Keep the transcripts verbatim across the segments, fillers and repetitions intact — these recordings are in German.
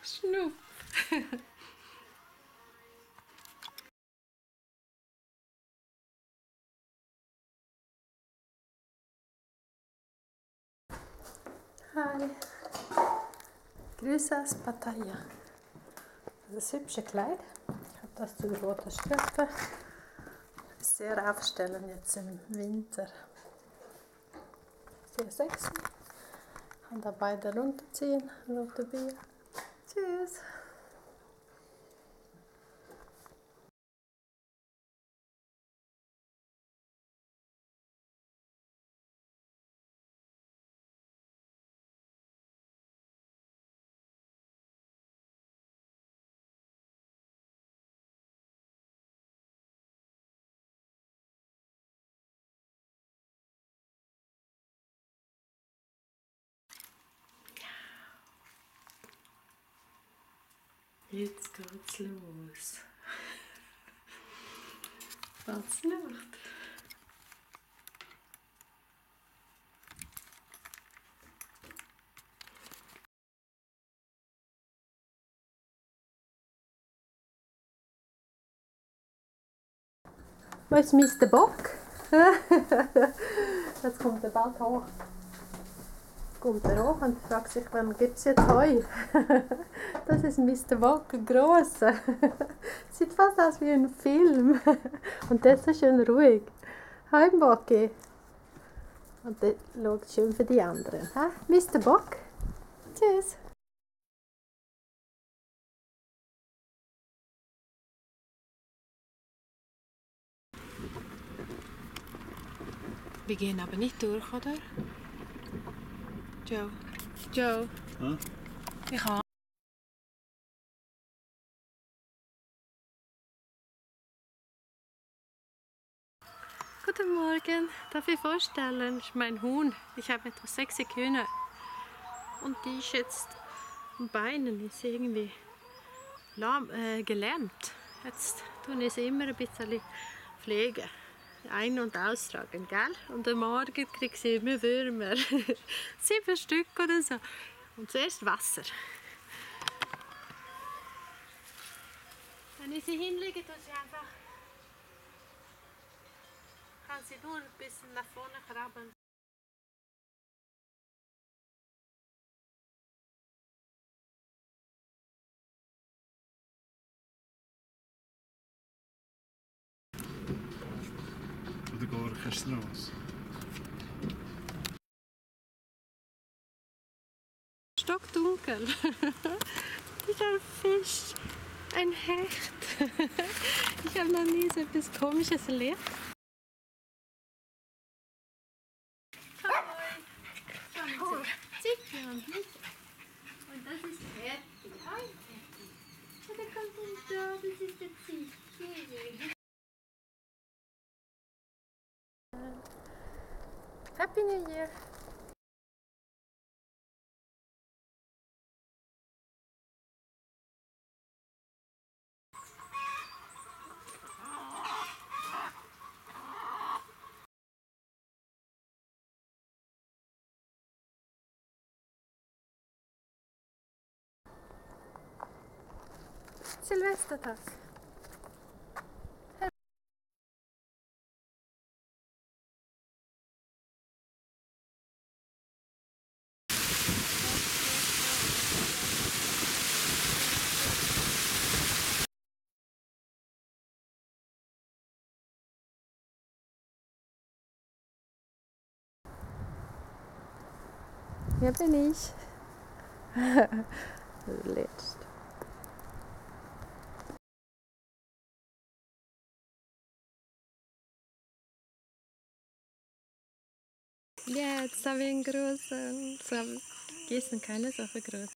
Schnupp. Hi. Grüße aus Pattaya. Das hübsche Kleid. Ich habe das zu roter Streifen. Sehr aufstellen jetzt im Winter. Sehr sexy. Kann da beide runterziehen. Rote Bier. Tschüss. Jetzt geht's los. Was nicht? Wo ist Mister Bock? Jetzt kommt er bald hoch. Jetzt kommt er hoch und fragt sich, wann gibt es jetzt Heu? Das ist Mister Bock, ein grosser. Sieht fast aus wie ein Film. Und der ist so schön ruhig. Hi Bocki. Und der schaut schön für die anderen. Ha? Mister Bock. Tschüss. Wir gehen aber nicht durch, oder? Joe. Joe. Hm? Ich habe. Guten Morgen. Darf ich vorstellen? Das ist mein Huhn. Ich habe etwa sechs Hühner. Und die ist jetzt am Beinen ist irgendwie lahm, äh, gelähmt. Jetzt tun ich sie immer ein bisschen pflegen. Ein- und austragen, gell? Und am Morgen kriege sie immer Würmer. Sieben Stück oder so. Und zuerst Wasser. Wenn ich sie hinlege, tue sie einfach. Kann sie nur ein bisschen nach vorne krabbeln. Oder gar keine Straße. Stockdunkel. Das ist ein Fisch. Ein Hecht. Ich habe noch nie so etwas Komisches erlebt. Hallo. Zickchen und Licht. Und das ist Fertig. Hi Fertig. Und da kommt ein da, das ist der Zickchen. Happy New Year. Silvestertag. Hier bin ich. Letzt. Ja, jetzt habe ich einen großen. So, gestern keine so groß.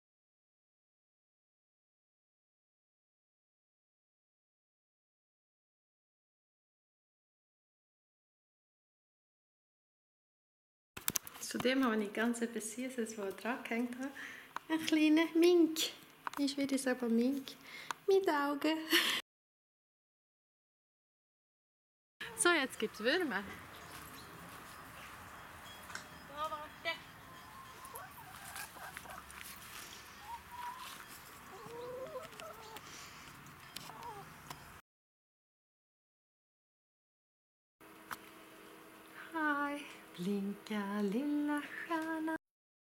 Zudem habe ich ganz etwas Süßes, das dran gehängt habe. Ein kleiner Mink. Ich würde es aber Mink. Mit Augen. So, jetzt gibt es Würmer. lilla stjärna.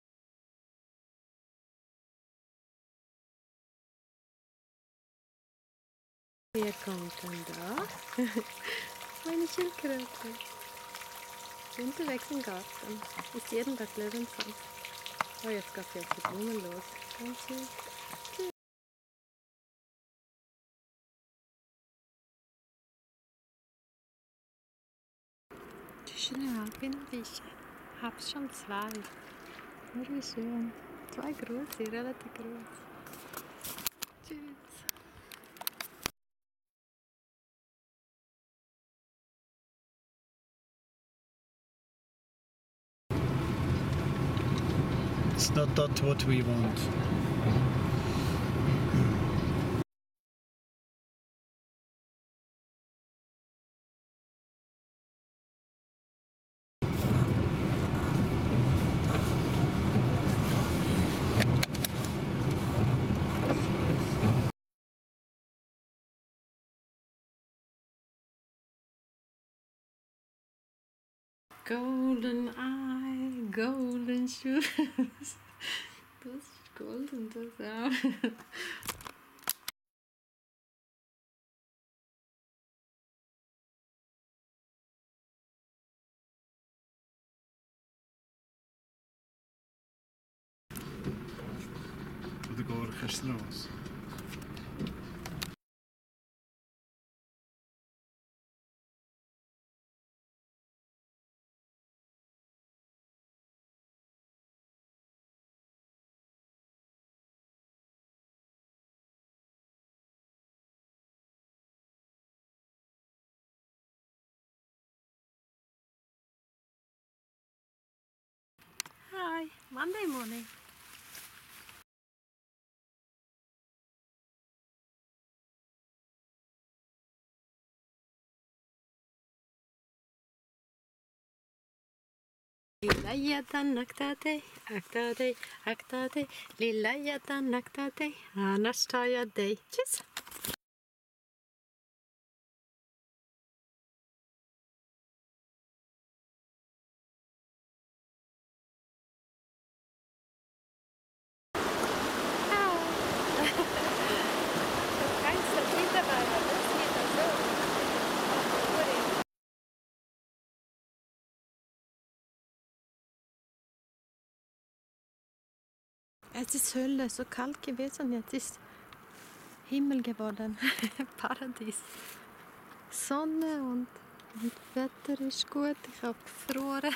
Hier kommt ein da. Meine Schildkröte. Unterwegs im Garten. Ist jeden Tag Löwenzahn. Oh, jetzt geht sie auf die Blumen los. Ganz süß. Die schöne Alpenwiese. Hab's schon zwei. Oh, wie schön. Zwei große, relativ groß. Tschüss. It's not that what we want. Golden Eye, Golden Shoes. Das ist golden, das auch. Og det går Kirstenås. Hi, Monday morning. Lilla gäddan, akta dig, akta dig, akta dig. Lilla gäddan, akta dig, annars tar jag dig. Tschüss! Es ist Hölle, so kalt gewesen. Jetzt ist Himmel geworden. Paradies. Sonne und, und Wetter ist gut. Ich habe gefroren.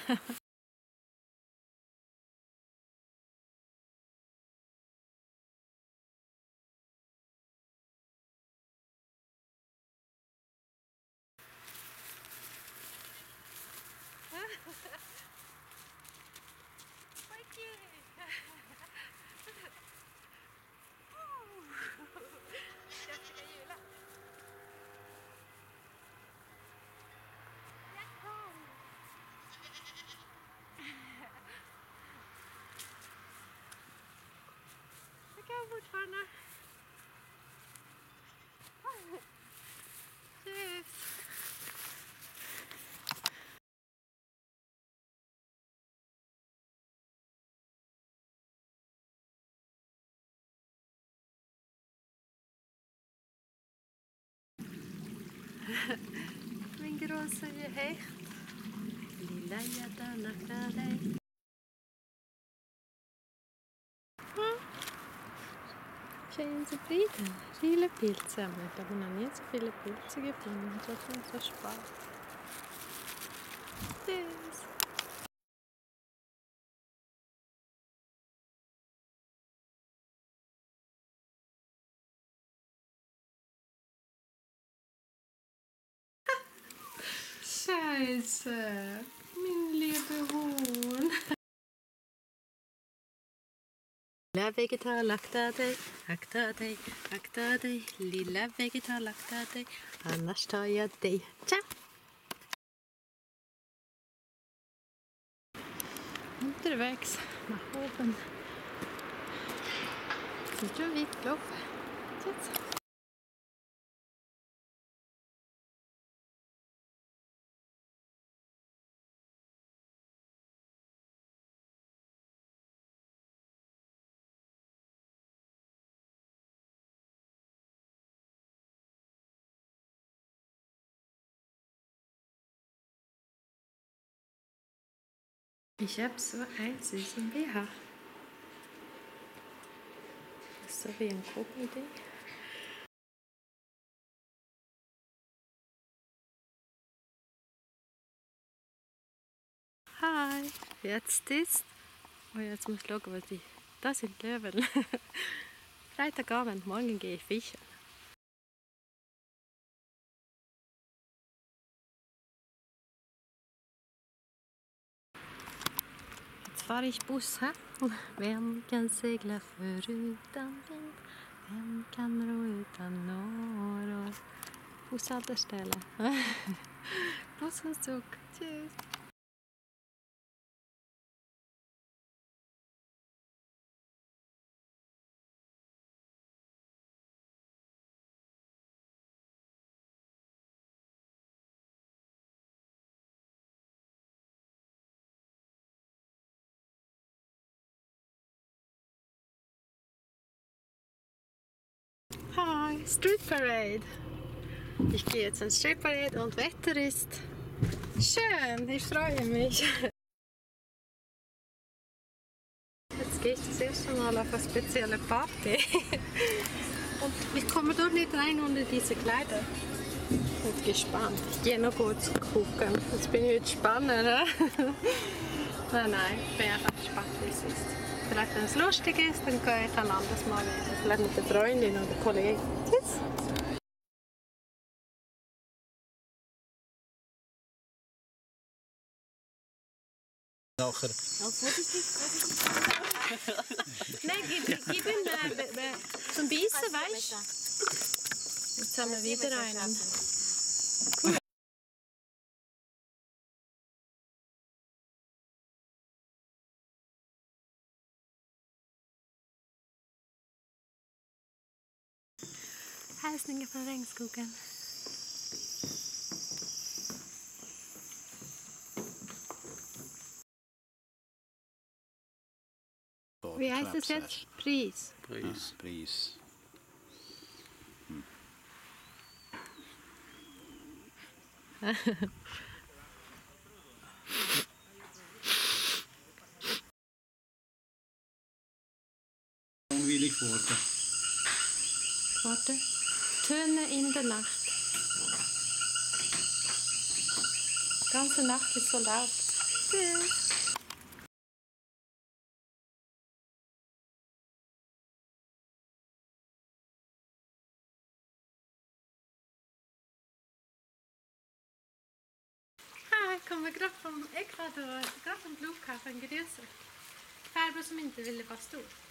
Fortfarande. Tschüss. Min große Hecht. Lilla gädda naktar dig. Tjejen är zufrieden. Viele Pilze. Ich habe noch nie so viele Pilze gefunden. Das ist so spannend. Tschüss. Scheiße. Min liebe Huhn. Lilla vegetal, akta dig, akta dig, akta dig. Lilla vegetal, akta dig, annars tar jag dig. Ciao! Unterwegs nach oben. Sind schon weit gelaufen. Tschüss! Ich habe so einen süßen B H. Das ist so wie ein Krokodil. Hi, jetzt ist. Oh, jetzt muss ich schauen, was die. Das sind Löwen. Freitagabend, morgen gehe ich fischen. Jetzt fahre ich Bus. He? Vem kan segla förutan vind? Vem kan ro utan norr? Busshållställe. Puss och suck. Tschüss. Hi, Street Parade. Ich gehe jetzt ins Street Parade und Wetter ist schön. Ich freue mich. Jetzt gehe ich das erste Mal auf eine spezielle Party. Und ich komme dort nicht rein ohne diese Kleider. Ich bin gespannt. Ich gehe noch kurz gucken. Jetzt bin ich jetzt spannend. Ne? Nein, nein, ich bin einfach gespannt, wie es ist. Vielleicht, wenn es lustig ist, dann gehe ich ein anderes Mal wieder. Vielleicht mit der Freundin oder Kollegen. Tschüss! Nachher. Nein, gib, gib ihm äh, be, be, zum Beißen, weißt du? Jetzt haben wir wieder einen. Hälsningar från regnskogen. Wie heißt es jetzt? Pris. Pris. Pris. Hm. Unwillig geworden. Warte. Töne in der Nacht. Die ganze Nacht ist so laut. Tschüss. Hi, ich komme gerade vom Ecuador, gerade vom Flughafen. Grüße. Farbror som inte ville vara stor.